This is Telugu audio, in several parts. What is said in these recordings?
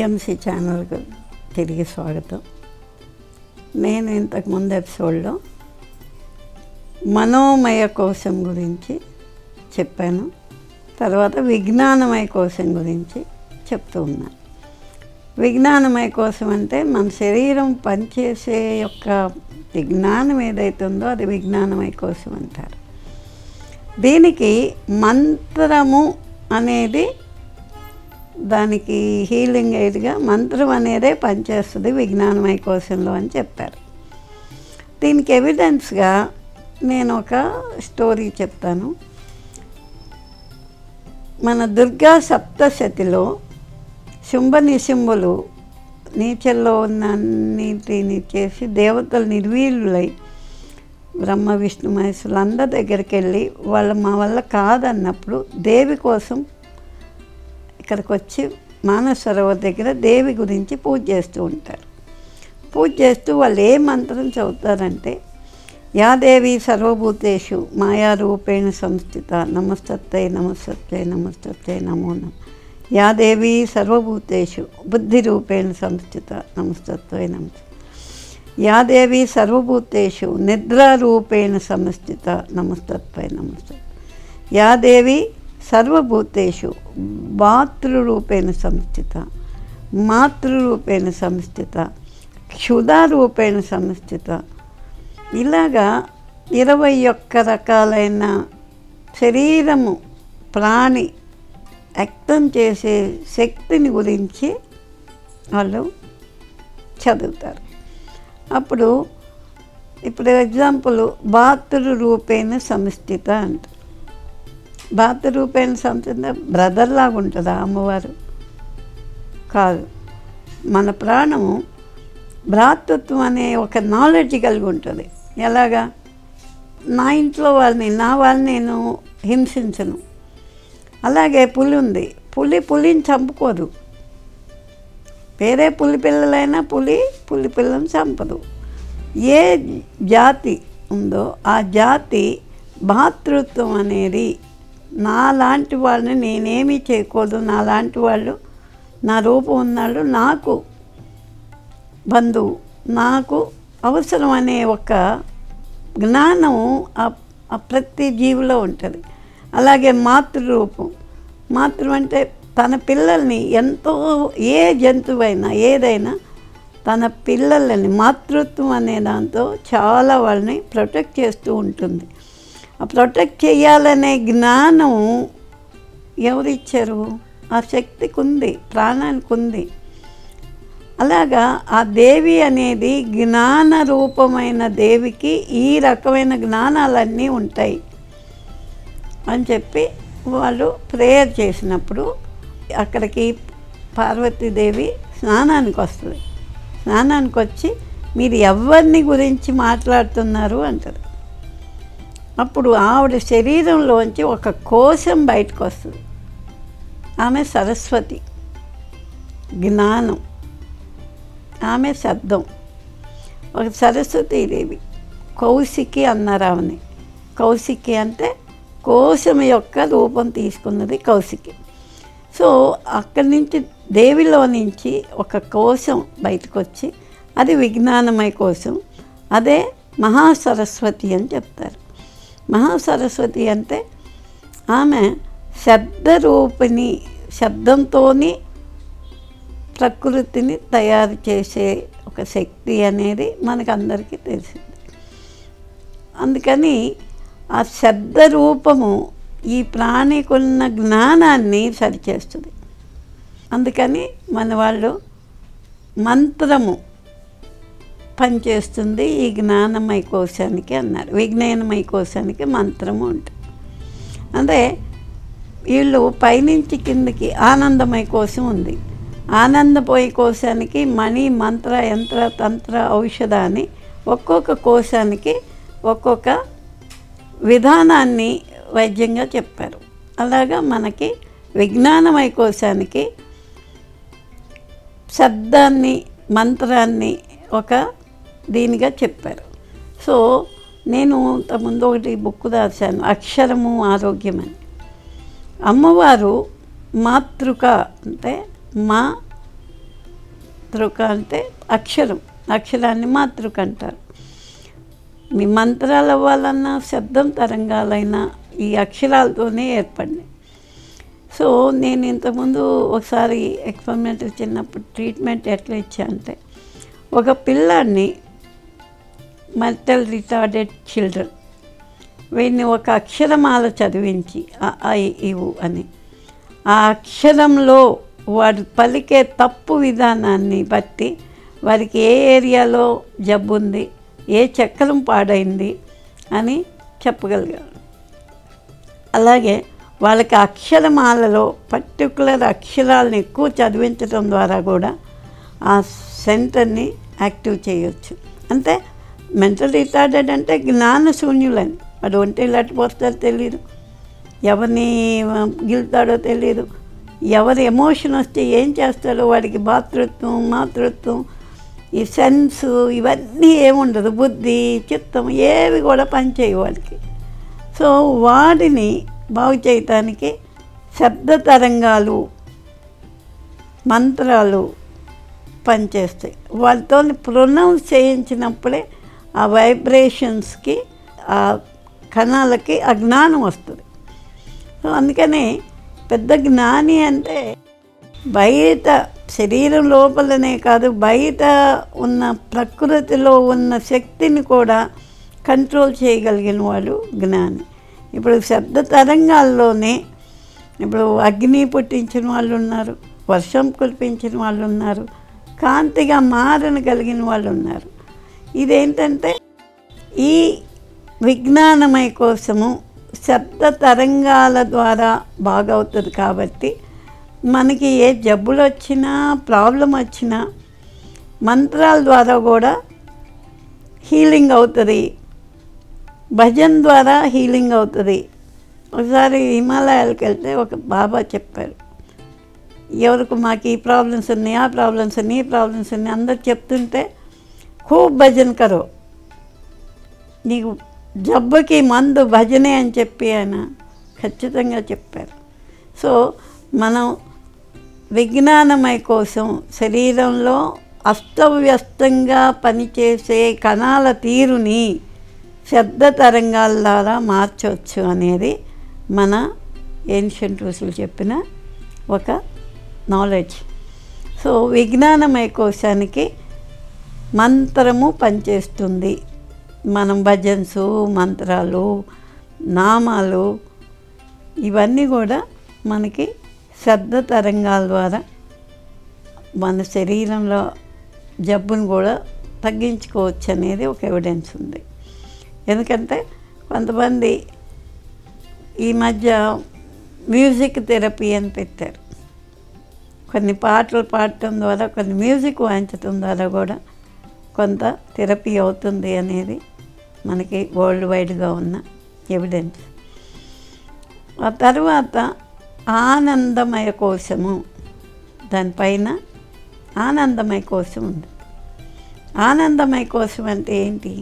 టీఎంసీ ఛానల్కు తిరిగి స్వాగతం. నేను ఇంతకుముందు ఎపిసోడ్లో మనోమయ కోశం గురించి చెప్పాను. తర్వాత విజ్ఞానమయ కోశం గురించి చెప్తూ ఉన్నాను. విజ్ఞానమయ కోశం అంటే మన శరీరం పనిచేసే యొక్క విజ్ఞానం ఏదైతే ఉందో అది విజ్ఞానమయ కోశం అంటారు. దీనికి మంత్రము అనేది దానికి హీలింగ్ ఎయిడ్గా మంత్రం అనేదే పనిచేస్తుంది విజ్ఞానమయ కోశంలో అని చెప్పారు. దీనికి ఎవిడెన్స్గా నేను ఒక స్టోరీ చెప్తాను. మన దుర్గా సప్తశతిలో శుంభ నిశుంభులు నీచల్లో ఉన్న అన్నిటిని చేసి దేవతలు నిర్వీర్యులై బ్రహ్మ విష్ణు మహేశ్వరులు అందరి దగ్గరికి వెళ్ళి మా వల్ల కాదన్నప్పుడు దేవి కోసం ఇక్కడికి వచ్చి మానస సరోవర్ దగ్గర దేవి గురించి పూజ చేస్తూ ఉంటారు. పూజ చేస్తూ వాళ్ళు ఏ మంత్రం చదువుతారంటే, యా దేవి సర్వభూతేషు మాయారూపేణ సంస్థిత నమస్తత్తే నమస్తత్తే నమస్తత్తే నమో నమః. యా దేవి సర్వభూతేషు బుద్ధిరూపేణ సంస్థిత నమస్తత్తే నమస్తత్తే. యా దేవి సర్వభూతేషు నిద్రారూపేణ సంస్థిత నమస్తత్తే నమస్తత్తే. యా దేవి సర్వభూతేషు మాతృరూపేణ సంస్థిత మాతృరూపేణ సంస్థిత క్షుధారూపేణ సంస్థిత. ఇలాగా 21 రకాలైన శరీరము ప్రాణి వ్యక్తం చేసే శక్తిని గురించి వాళ్ళు చదువుతారు. ఇప్పుడు ఎగ్జాంపుల్ మాతృరూపేణ సంస్థిత అంటారు. భాతృరూపేణ సంస్థిత బ్రదర్ లాగా ఉంటుందా అమ్మవారు? కాదు. మన ప్రాణము భ్రాతృత్వం అనే ఒక నాలెడ్జ్ కలిగి ఉంటుంది. ఎలాగా? నా ఇంట్లో వాళ్ళని నేను హింసించను. అలాగే పులి ఉంది. పులిని చంపుకోదు. వేరే పులి పిల్లలైనా పులి పిల్లని చంపదు. ఏ జాతి ఉందో ఆ జాతి భాతృత్వం అనేది నాలాంటి వాళ్ళని నేనేమీ చేయకూడదు, నాలాంటి వాళ్ళు నా రూపం ఉన్నాడు నాకు బంధువు, నాకు అవసరం అనే ఒక జ్ఞానం ప్రతి జీవిలో ఉంటుంది. అలాగే మాతృరూపం అంటే తన పిల్లల్ని ఎంతో ఏ జంతువైనా ఏదైనా తన పిల్లలని మాతృత్వం అనే దాంతో చాలా వాళ్ళని ప్రొటెక్ట్ చేస్తూ ఉంటుంది. ఆ ప్రొటెక్ట్ చేయాలనే జ్ఞానం ఎవరిచ్చారు? ఆ శక్తికి ఉంది, ప్రాణానికి ఉంది. అలాగా ఆ దేవి అనేది జ్ఞాన రూపమైన దేవికి ఈ రకమైన జ్ఞానాలన్నీ ఉంటాయి అని చెప్పి వాళ్ళు ప్రేయర్ చేసినప్పుడు అక్కడికి పార్వతీదేవి స్నానానికి వస్తుంది. స్నానానికి వచ్చి మీరు ఎవరిని గురించి మాట్లాడుతున్నారు అంటారు. అప్పుడు ఆవిడ శరీరంలోంచి ఒక కోశం బయటకు వస్తుంది. ఆమె సరస్వతి, జ్ఞానం, ఆమె శబ్దం. ఒక సరస్వతీదేవి కౌశికి అన్నారు ఆమెని. కౌశికి అంటే కోశం యొక్క రూపం తీసుకున్నది కౌశికి. సో అక్కడి నుంచి దేవిలో నుంచి ఒక కోశం బయటకు వచ్చి అది విజ్ఞానమయ కోశం. అదే మహాసరస్వతి అని చెప్తారు. మహాసరస్వతి అంటే ఆమె శబ్దరూపిణి, శబ్దంతోని ప్రకృతిని తయారు చేసే ఒక శక్తి అనేది మనకందరికీ తెలిసింది. అందుకని ఆ శబ్ద రూపము ఈ ప్రాణికున్న జ్ఞానాన్ని సరిచేస్తుంది. అందుకని మన వాళ్ళు మంత్రము పనిచేస్తుంది ఈ జ్ఞానమయ కోశానికి అన్నారు. విజ్ఞానమయ కోశానికి మంత్రము ఉంటుంది. అంటే వీళ్ళు పైనుంచి కిందకి ఆనందమయ కోశం ఉంది. ఆనందమయ కోశానికి మణి, మంత్ర, యంత్ర, తంత్ర, ఔషధ అని ఒక్కొక్క కోశానికి ఒక్కొక్క విధానాన్ని వైద్యంగా చెప్పారు. అలాగా మనకి విజ్ఞానమయ కోశానికి శబ్దాన్ని, మంత్రాన్ని ఒక దీనిగా చెప్పారు. సో నేను ముందు ఒకటి బుక్ రాశాను, అక్షరము ఆరోగ్యం అని. అమ్మవారు మాతృక అంటే మా మాతృక అంటే అక్షరం, అక్షరాన్ని మాతృక అంటారు. మీ మంత్రాలు అవ్వాలన్నా శబ్దం తరంగాలైనా ఈ అక్షరాలతోనే ఏర్పడినాయి. సో నేను ఇంతకుముందు ఒకసారి ఎక్స్పెరిమెంటల్ చిన్నప్పుడు ట్రీట్మెంట్ ఎట్లా ఇచ్చా అంటే, ఒక పిల్లాడిని మెంటల్ రిటార్డెడ్ చిల్డ్రన్ వీడిని ఒక అక్షరమాల చదివించి ఇవు అని, ఆ అక్షరంలో వాడు పలికే తప్పు విధానాన్ని బట్టి వారికి ఏ ఏరియాలో జబ్బు ఉంది, ఏ చక్రం పాడైంది అని చెప్పగలిగారు. అలాగే వాళ్ళకి అక్షరమాలలో పర్టికులర్ అక్షరాలను ఎక్కువ చదివించడం ద్వారా కూడా ఆ సెంటర్ని యాక్టివ్ చేయొచ్చు. అంటే మెంటల్ రిటార్డెడ్ అంటే జ్ఞానశూన్యులని, వాడు ఒంటి లట్టుపోతాడో తెలియదు, ఎవరిని గిలుతాడో తెలియదు, ఎవరి ఎమోషన్ వస్తే ఏం చేస్తాడో వాడికి భాతృత్వం మాతృత్వం ఈ సెన్స్ ఇవన్నీ ఏముండదు, బుద్ధి చిత్తం ఏవి కూడా పనిచేయవు వాడికి. సో వాడిని బాగు చేయటానికి శబ్ద తరంగాలు మంత్రాలు పనిచేస్తాయి. వాళ్ళతో ప్రొనౌన్స్ చేయించినప్పుడే ఆ వైబ్రేషన్స్కి ఆ కణాలకి ఆ జ్ఞానం వస్తుంది. సో అందుకనే పెద్ద జ్ఞాని అంటే బయట శరీరం లోపలనే కాదు, బయట ఉన్న ప్రకృతిలో ఉన్న శక్తిని కూడా కంట్రోల్ చేయగలిగిన వాడు జ్ఞాని. ఇప్పుడు శబ్ద తరంగాల్లోనే ఇప్పుడు అగ్ని పుట్టించిన వాళ్ళు ఉన్నారు, వర్షం కురిపించిన వాళ్ళు ఉన్నారు, కాంతిగా మారనగలిగిన వాళ్ళు ఉన్నారు. ఇదేంటంటే ఈ విజ్ఞానమయ కోసము శబ్ద తరంగాల ద్వారా బాగవుతుంది. కాబట్టి మనకి ఏ జబ్బులు వచ్చినా ప్రాబ్లం వచ్చినా మంత్రాల ద్వారా కూడా హీలింగ్ అవుతుంది, భజన్ ద్వారా హీలింగ్ అవుతుంది. ఒకసారి హిమాలయాలకు వెళ్తే ఒక బాబా చెప్పారు, ఎవరికి మాకు ఈ ప్రాబ్లమ్స్ ఉన్నాయి, ఆ ప్రాబ్లమ్స్ ఉన్నాయి, ఈ ప్రాబ్లమ్స్ ఉన్నాయి అందరు చెప్తుంటే ఖూబ్ భజన్ కరో, నీకు జబ్బుకి మందు భజనే అని చెప్పి ఆయన ఖచ్చితంగా చెప్పారు. సో మనం విజ్ఞానమయ కోసం శరీరంలో అస్తవ్యస్తంగా పనిచేసే కణాల తీరుని శబ్ద తరంగాల ద్వారా మార్చవచ్చు అనేది మన ఏన్షియంట్ ఋషులు చెప్పిన ఒక నాలెడ్జ్. సో విజ్ఞానమయ కోశానికి మంత్రము పనిచేస్తుంది. మనం భజన్స్ మంత్రాలు నామాలు ఇవన్నీ కూడా మనకి శబ్ద తరంగాల ద్వారా మన శరీరంలో జబ్బును కూడా తగ్గించుకోవచ్చు అనేది ఒక ఎవిడెన్స్ ఉంది. ఎందుకంటే కొంతమంది ఈ మధ్య మ్యూజిక్ థెరపీ అని పెట్టారు. కొన్ని పాటలు పాడటం ద్వారా, కొన్ని మ్యూజిక్ వాయించడం ద్వారా కూడా కొంత థెరపీ అవుతుంది అనేది మనకి వరల్డ్ వైడ్గా ఉన్న ఎవిడెన్స్. ఆ తర్వాత ఆనందమయ కోశము, దానిపైన ఆనందమయ కోశం ఉంది. ఆనందమయ కోశం అంటే ఏంటి?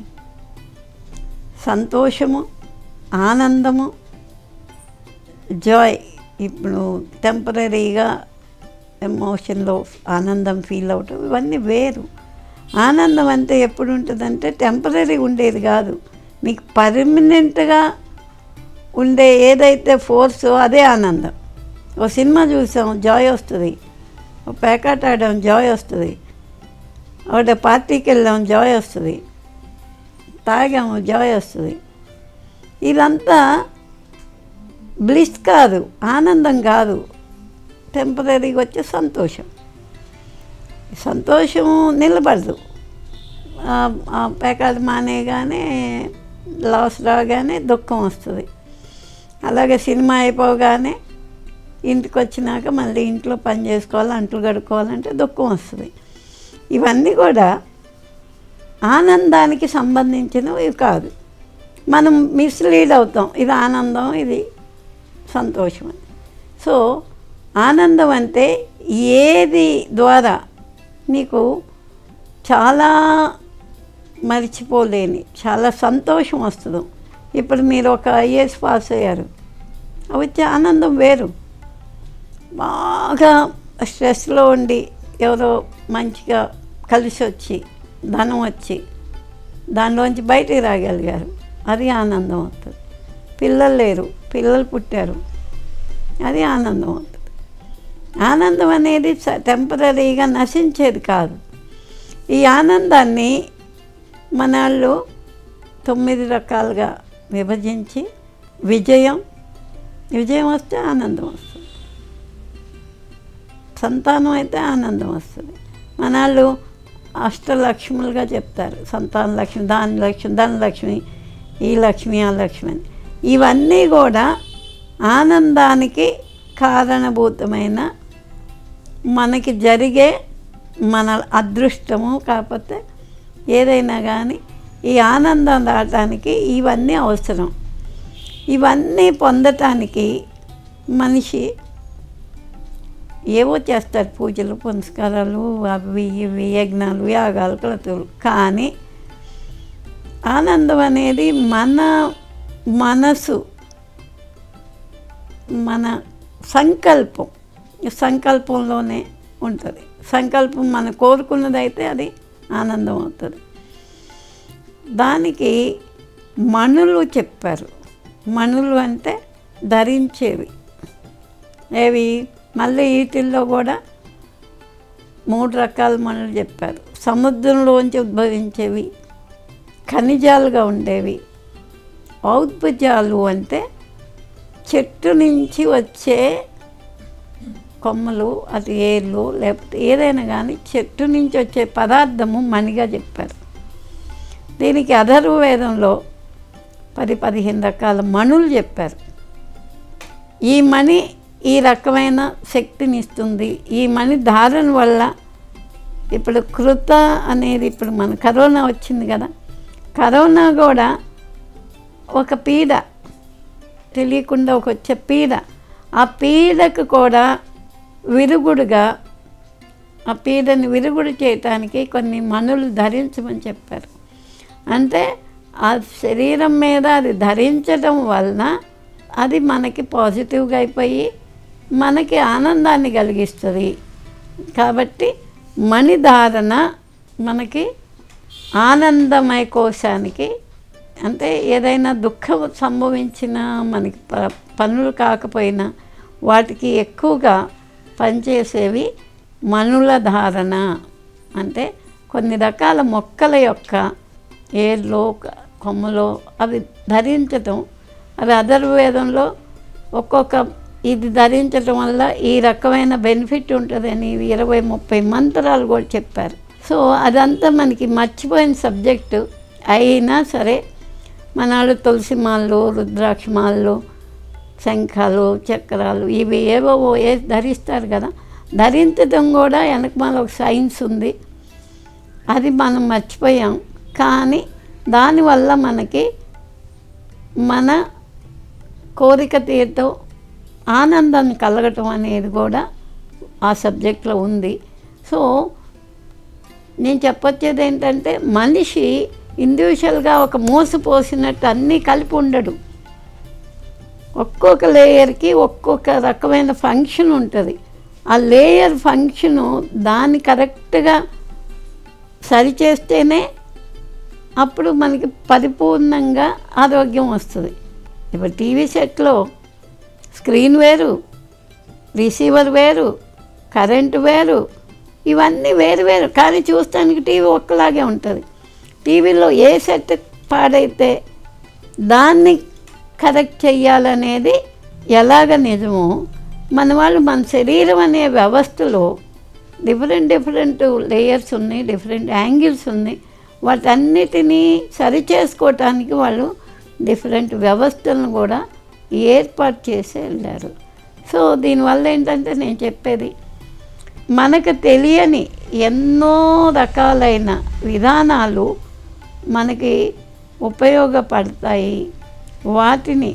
సంతోషము, ఆనందము, జాయ్. ఇప్పుడు టెంపరీగా ఎమోషన్లో ఆనందం ఫీల్ అవటం ఇవన్నీ వేరు. ఆనందం అంటే ఎప్పుడు ఉంటుందంటే టెంపరీ ఉండేది కాదు, మీకు పర్మనెంట్గా ఉండే ఏదైతే ఫోర్సో అదే ఆనందం. ఓ సినిమా చూసాం జాయ్ వస్తుంది, ఓ పేకాట ఆడాం జాయ్ వస్తుంది, ఒకటి పార్టీకి వెళ్ళాం జాయ్ వస్తుంది, తాగాము జాయ్ వస్తుంది. ఇదంతా బ్లిస్ కాదు, ఆనందం కాదు, టెంపరీగా వచ్చే సంతోషం. సంతోషం నిలబడదు. పేకాట మానేగానే లాస్ రాగానే దుఃఖం వస్తుంది. అలాగే సినిమా అయిపోగానే ఇంటికి వచ్చినాక మళ్ళీ ఇంట్లో పని చేసుకోవాలి, అంట్లు కడుక్కోవాలంటే దుఃఖం వస్తుంది. ఇవన్నీ కూడా ఆనందానికి సంబంధించినవి కాదు. మనం మిస్లీడ్ అవుతాం, ఇది ఆనందం ఇది సంతోషం అని. సో ఆనందం అంటే ఏది ద్వారా నీకు చాలా మర్చిపోలేని చాలా సంతోషం వస్తుంది. ఇప్పుడు మీరు ఒక ఐఏఎస్ పాస్ అయ్యారు, వచ్చే ఆనందం వేరు. బాగా స్ట్రెస్లో ఉండి ఎవరో మంచిగా కలిసి వచ్చి ధనం వచ్చి దానిలోంచి బయటికి రాగలిగారు, అది ఆనందం అవుతుంది. పిల్లలు లేరు, పిల్లలు పుట్టారు, అది ఆనందం అవుతుంది. ఆనందం అనేది టెంపరీగా నశించేది కాదు. ఈ ఆనందాన్ని మన వాళ్ళు 9 రకాలుగా విభజించి విజయం వస్తే ఆనందం వస్తుంది, సంతానం అయితే ఆనందం వస్తుంది. మన వాళ్ళు అష్టలక్ష్ములుగా చెప్తారు, సంతాన లక్ష్మి, దాని లక్ష్మి, ధనలక్ష్మి, ఈ లక్ష్మి, ఆ లక్ష్మి అని. ఇవన్నీ కూడా ఆనందానికి కారణభూతమైన మనకి జరిగే మన అదృష్టము. కాకపోతే ఏదైనా కానీ ఈ ఆనందం రావటానికి ఇవన్నీ అవసరం. ఇవన్నీ పొందటానికి మనిషి ఏవో చేస్తారు, పూజలు పునస్కారాలు, అవి ఇవి, యజ్ఞాలు, యాగాలు, క్రతువులు. కానీ ఆనందం అనేది మన మనసు, మన సంకల్పంలోనే ఉంటుంది. సంకల్పం మనం కోరుకున్నదైతే అది ఆనందం అవుతుంది. దానికి మణులు చెప్పారు. మణులు అంటే ధరించేవి. ఏవి? మళ్ళీ వీటిల్లో కూడా 3 రకాల మణులు చెప్పారు. సముద్రంలోంచి ఉద్భవించేవి, ఖనిజాలుగా ఉండేవి, ఔద్భుజాలు అంటే చెట్టు నుంచి వచ్చే కొమ్మలు, అది ఏళ్ళు లేకపోతే ఏదైనా కానీ చెట్టు నుంచి వచ్చే పదార్థము మణిగా చెప్పారు. దీనికి అథర్వవేదంలో 10-15 రకాల మణులు చెప్పారు. ఈ మణి ఈ రకమైన శక్తిని ఇస్తుంది. ఈ మణి ధారణ వల్ల ఇప్పుడు కృత అనేది, ఇప్పుడు మన కరోనా వచ్చింది కదా, కరోనా కూడా ఒక పీడ, తెలియకుండా వచ్చే పీడ. ఆ పీడకు కూడా విరుగుడుగా, ఆ పీడని విరుగుడు చేయటానికి కొన్ని మణులు ధరించమని చెప్పారు. అంటే ఆ శరీరం మీద అది ధరించడం వలన అది మనకి పాజిటివ్గా అయిపోయి మనకి ఆనందాన్ని కలిగిస్తుంది. కాబట్టి మణిధారణ మనకి ఆనందమయ కోశానికి, అంటే ఏదైనా దుఃఖం సంభవించినా మనకి పనులు కాకపోయినా వాటికి ఎక్కువగా పనిచేసేవి మణుల ధారణ. అంటే కొన్ని రకాల మొక్కల యొక్క ఏర్లో కొమ్మలో అవి ధరించటం. అవి అథర్వవేదంలో ఒక్కొక్క ఇది ధరించటం వల్ల ఈ రకమైన బెనిఫిట్ ఉంటుందని 20-30 మంత్రాలు కూడా చెప్పారు. సో అదంతా మనకి మర్చిపోయిన సబ్జెక్టు అయినా సరే మన వాళ్ళు తులసి మాలలు, రుద్రాక్ష మాలలు, శంఖాలు, చక్రాలు ఇవి ఏవో ధరిస్తారు కదా. ధరించడం కూడా వెనకమాల ఒక సైన్స్ ఉంది, అది మనం మర్చిపోయాం. కానీ దానివల్ల మనకి మన కోరిక తీరటం, ఆనందాన్ని కలగటం అనేది కూడా ఆ సబ్జెక్ట్లో ఉంది. సో నేను చెప్పొచ్చేది ఏంటంటే, మనిషి ఇండివిజువల్గా ఒక మోసపోసినట్టు అన్నీ కలిపి ఉండడు. ఒక్కొక్క లేయర్కి ఒక్కొక్క రకమైన ఫంక్షన్ ఉంటుంది. ఆ లేయర్ ఫంక్షను దాన్ని కరెక్ట్గా సరిచేస్తేనే అప్పుడు మనకి పరిపూర్ణంగా ఆరోగ్యం వస్తుంది. ఇప్పుడు టీవీ సెట్లో స్క్రీన్ వేరు, రిసీవర్ వేరు, కరెంటు వేరు, ఇవన్నీ వేరు వేరు, కానీ చూస్తానికి టీవీ ఒక్కలాగే ఉంటుంది. టీవీలో ఏ సెట్ పాడైతే దాన్ని కరెక్ట్ చెయ్యాలనేది ఎలాగ నిజమో, మన వాళ్ళు మన శరీరం అనే వ్యవస్థలో డిఫరెంట్ లేయర్స్ ఉన్నాయి, డిఫరెంట్ యాంగిల్స్ ఉన్నాయి. వాటన్నిటినీ సరిచేసుకోవటానికి వాళ్ళు డిఫరెంట్ వ్యవస్థలను కూడా ఏర్పాటు చేసి వెళ్ళారు. సో దీనివల్ల ఏంటంటే నేను చెప్పేది, మనకు తెలియని ఎన్నో రకాలైన విధానాలు మనకి ఉపయోగపడతాయి. వాటిని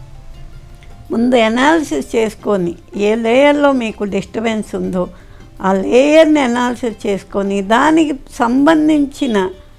ముందు అనాలిసిస్ చేసుకొని, ఏ లేయర్లో మీకు డిస్టర్బెన్స్ ఉందో ఆ లేయర్ని అనాలిసిస్ చేసుకొని దానికి సంబంధించిన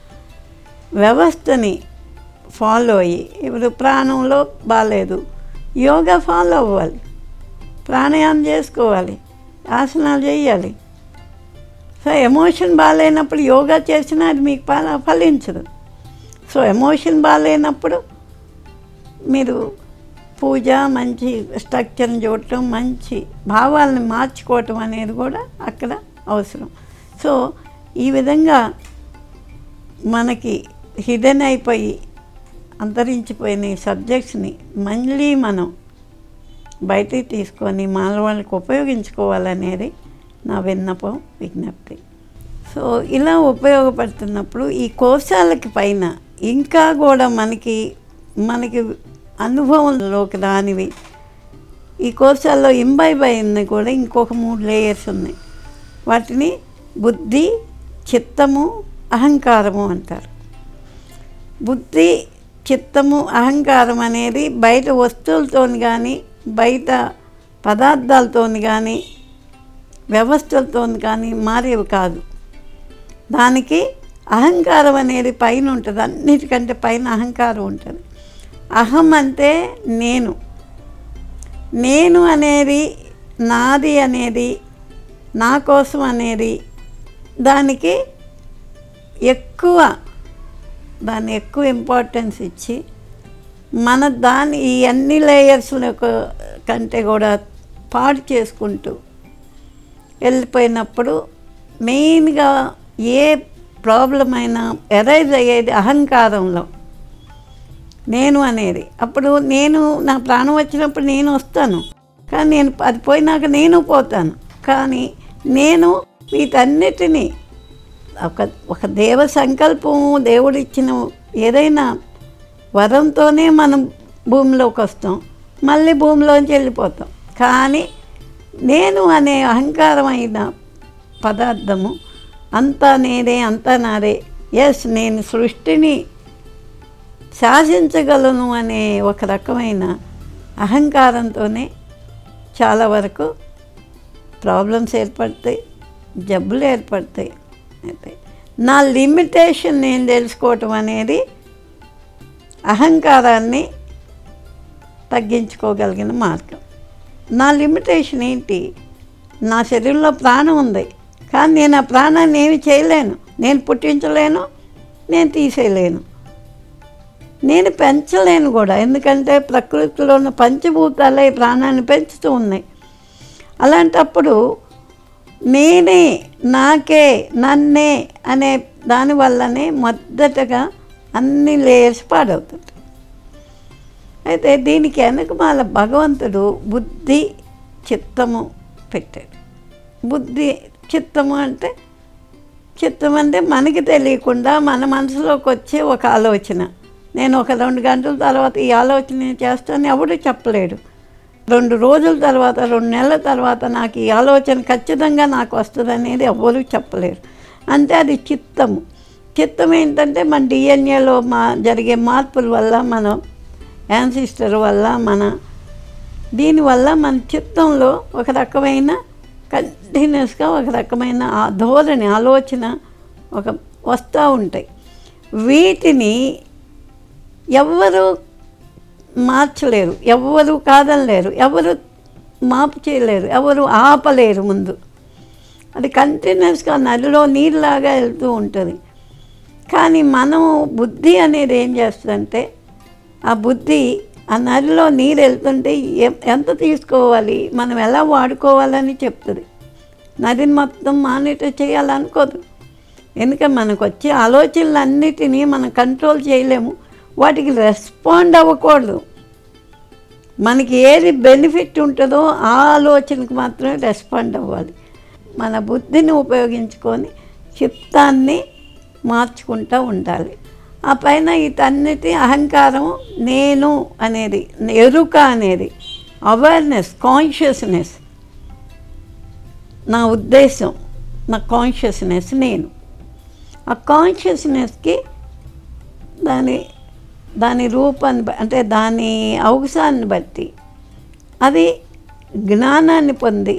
వ్యవస్థని ఫాలో అయ్యి, ఇప్పుడు ప్రాణంలో బాగాలేదు, యోగా ఫాలో అవ్వాలి, ప్రాణాయామం చేసుకోవాలి, ఆసనాలు చేయాలి. సో ఎమోషన్ బాగాలేనప్పుడు యోగా చేసినా అది మీకు ఫలించదు. సో ఎమోషన్ బాగాలేనప్పుడు మీరు పూజ, మంచి స్ట్రక్చర్ని చూడటం, మంచి భావాలను మార్చుకోవటం అనేది కూడా అక్కడ అవసరం. సో ఈ విధంగా మనకి హిడెన్ అయిపోయి అంతరించిపోయిన ఈ సబ్జెక్ట్స్ని మళ్ళీ మనం బయటికి తీసుకొని మానవాళ్ళకి ఉపయోగించుకోవాలనేది నా విన్నపం, విజ్ఞప్తి. సో ఇలా ఉపయోగపడుతున్నప్పుడు ఈ కోశాలకి పైన ఇంకా కూడా మనకి అనుభవంలోకి రానివి ఈ కోశాల్లో ఇంబైబ్ అయింది కూడా ఇంకొక 3 లేయర్స్ ఉన్నాయి. వాటిని బుద్ధి, చిత్తము, అహంకారము అంటారు. బుద్ధి, చిత్తము, అహంకారం అనేది బయట వస్తువులతో కానీ, బయట పదార్థాలతో కానీ, వ్యవస్థలతో కానీ మారేవి కాదు. దానికి అహంకారం అనేది పైన ఉంటుంది, అన్నిటికంటే పైన అహంకారం ఉంటుంది. అహం అంటే నేను అనేది, నాది అనేది, నా కోసం అనేది దానికి ఎక్కువ ఇంపార్టెన్స్ ఇచ్చి ఈ అన్ని లేయర్స్ కంటే కూడా పాడు చేసుకుంటూ వెళ్ళిపోయినప్పుడు మెయిన్గా ఏ ప్రాబ్లం అయినా ఎరైజ్ అయ్యేది అహంకారంలో, నేను అనేది. అప్పుడు నా ప్రాణం వచ్చినప్పుడు నేను వస్తాను, కానీ అది పోయినాక నేను పోతాను. కానీ వీటన్నిటినీ ఒక దేవ సంకల్పము, దేవుడిచ్చిన ఏదైనా వరంతోనే మనం భూమిలోకి వస్తాం, మళ్ళీ భూమిలోంచి వెళ్ళిపోతాం. కానీ నేను అనే అహంకారమైన పదార్థము అంతా నేనే, అంతా నాదే, నేను సృష్టిని శాసించగలను అనే ఒక రకమైన అహంకారంతోనే చాలా వరకు ప్రాబ్లమ్స్ ఏర్పడతాయి, జబ్బులు ఏర్పడతాయి. అయితే నా లిమిటేషన్ నేను తెలుసుకోవటం అనేది అహంకారాన్ని తగ్గించుకోగలిగిన మార్గం. నా లిమిటేషన్ ఏంటి? నా శరీరంలో ప్రాణం ఉంది, కానీ నేను ఆ ప్రాణాన్ని ఏమి చేయలేను, నేను పుట్టించలేను, నేను తీసేయలేను, నేను పెంచలేను కూడా. ఎందుకంటే ప్రకృతిలో ఉన్న పంచభూతాలే ఈ ప్రాణాన్ని పెంచుతూ ఉన్నాయి. అలాంటప్పుడు నేనే, నాకే, నన్నే అనే దానివల్లనే మొదటగా అన్ని లేయర్స్ పాడవుతుంది. అయితే దీనికి వెనకమాల భగవంతుడు బుద్ధి, చిత్తము పెట్టాడు. బుద్ధి, చిత్తము అంటే మనకి తెలియకుండా మన మనసులోకి వచ్చే ఒక ఆలోచన. నేను ఒక 2 గంటల తర్వాత ఈ ఆలోచన చేస్తాను ఎవడు చెప్పలేడు. 2 రోజుల తర్వాత, 2 నెలల తర్వాత నాకు ఈ ఆలోచన ఖచ్చితంగా నాకు వస్తుంది అనేది ఎవరు చెప్పలేరు. అంటే అది చిత్తము. చిత్తం ఏంటంటే మన డిఎన్ఏలో జరిగే మార్పుల వల్ల, మన యాన్సిస్టర్ వల్ల, దీనివల్ల మన చిత్తంలో ఒక రకమైన కంటిన్యూస్గా ఒక రకమైన ధోరణి, ఆలోచన వస్తూ ఉంటాయి. వీటిని ఎవ్వరూ మార్చలేరు, ఎవ్వరూ కాదనలేరు, ఎవరు మాపు చేయలేరు, ఎవరు ఆపలేరు. ముందు అది కంటిన్యూస్గా నదిలో నీరులాగా వెళ్తూ ఉంటుంది. కానీ మనం బుద్ధి అనేది ఏం చేస్తుందంటే, ఆ బుద్ధి ఆ నదిలో నీరు వెళ్తుంటే ఎంత తీసుకోవాలి, మనం ఎలా వాడుకోవాలని చెప్తుంది. నదిని మొత్తం మానిటర్ చేయాలనుకోదు. ఎందుకంటే మనకు వచ్చే ఆలోచనలన్నిటినీ మనం కంట్రోల్ చేయలేము, వాటికి రెస్పాండ్ అవ్వకూడదు. మనకి ఏది బెనిఫిట్ ఉంటుందో ఆ ఆలోచనకు మాత్రమే రెస్పాండ్ అవ్వాలి. మన బుద్ధిని ఉపయోగించుకొని చిత్తాన్ని మార్చుకుంటూ ఉండాలి. ఆ పైన వీటన్నిటి అహంకారం, నేను అనేది, ఎరుక అనేది, అవేర్నెస్, కాన్షియస్నెస్, నా ఉద్దేశం, నా కాన్షియస్నెస్ నేను. ఆ కాన్షియస్నెస్కి దాని రూపాన్ని అంటే దాని అవసరాన్ని బట్టి అది జ్ఞానాన్ని పొంది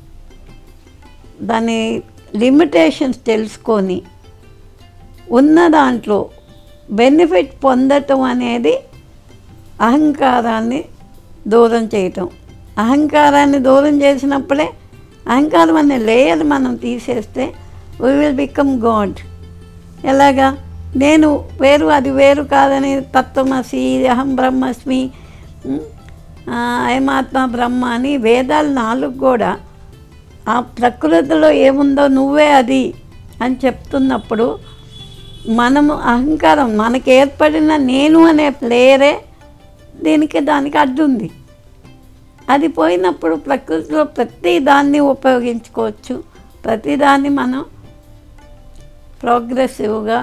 దాని లిమిటేషన్స్ తెలుసుకొని ఉన్న దాంట్లో బెనిఫిట్ పొందటం అనేది అహంకారాన్ని దూరం చేయటం. అహంకారాన్ని దూరం చేసినప్పుడే, అహంకారం అనే లేయర్ మనం తీసేస్తే వీ విల్ బికమ్ గాడ్. ఎలాగా? నేను వేరు అది వేరు కాదని తత్వమసి, అహం బ్రహ్మస్మి, అయమాత్మ బ్రహ్మ అని వేదాలు 4 కూడా ఆ ప్రకృతిలో ఏముందో నువ్వే అది అని చెప్తున్నప్పుడు మనము అహంకారం మనకి ఏర్పడిన నేను అనే ప్లేయరే దానికి అడ్డుంది. అది పోయినప్పుడు ప్రకృతిలో ప్రతి దాన్ని ఉపయోగించుకోవచ్చు. ప్రతిదాన్ని మనం ప్రోగ్రెసివ్గా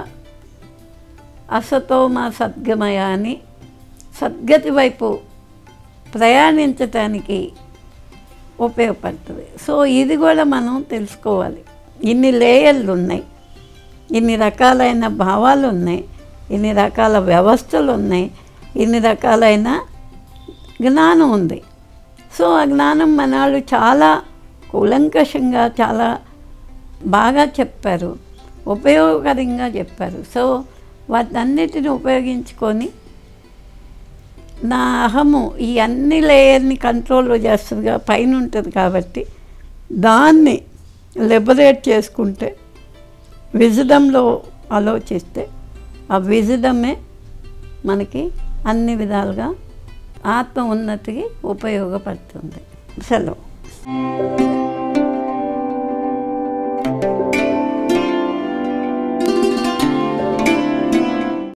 అసతోమ సద్గమయ అని సద్గతి వైపు ప్రయాణించటానికి ఉపయోగపడుతుంది. సో ఇది కూడా మనం తెలుసుకోవాలి. ఇన్ని లేయర్లు ఉన్నాయి, ఇన్ని రకాలైన భావాలు ఉన్నాయి, ఇన్ని రకాల వ్యవస్థలు ఉన్నాయి, ఇన్ని రకాలైన జ్ఞానం ఉంది. సో ఆ జ్ఞానం మన వాళ్ళు చాలా కూలంకషంగా చాలా బాగా చెప్పారు, ఉపయోగకరంగా చెప్పారు. సో వాటన్నిటిని ఉపయోగించుకొని నా అహము ఈ అన్ని లేయర్ని కంట్రోల్ చేస్తుందిగా, పైన ఉంటుంది కాబట్టి దాన్ని లిబరేట్ చేసుకుంటే, విజడంలో ఆలోచిస్తే ఆ విజడమే మనకి అన్ని విధాలుగా ఆత్మ ఉన్నతికి ఉపయోగపడుతుంది. సెలవు.